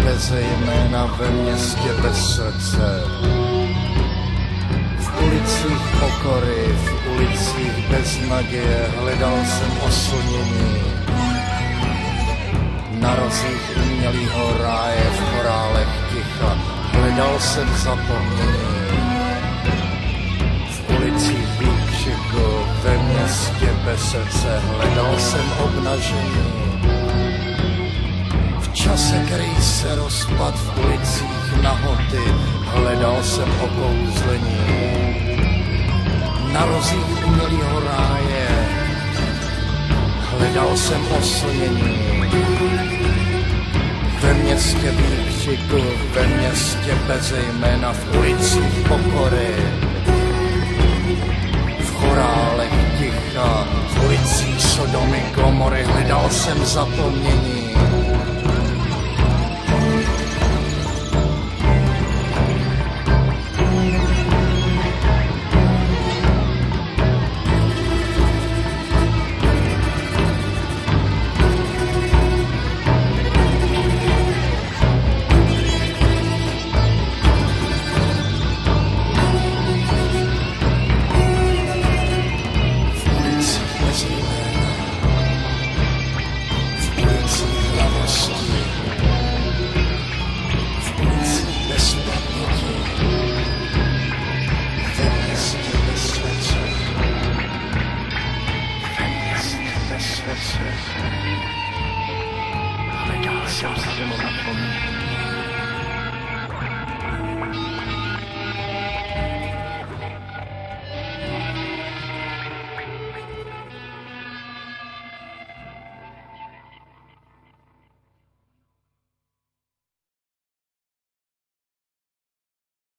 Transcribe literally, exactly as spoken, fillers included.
beze jména, ve městě bez srdce. V ulicích pokory, v ulicích bez naděje hledal jsem oslunění. Na rozích umělýho ráje, v chorálech ticha hledal jsem zapomnění. V ulicích výkřiku, ve městě bez srdce hledal jsem obnažení. V čase, který se rozpad v ulicích nahoty, hledal jsem okouzlení. Na rozích umělýho ráje hledal jsem oslnění. Ve městě výkřiku, ve městě beze jména, v ulicích pokory, v chorálech ticha, v ulicích Sodomy, Gomory hledal jsem zapomnění. Hledal jsem zapomnění.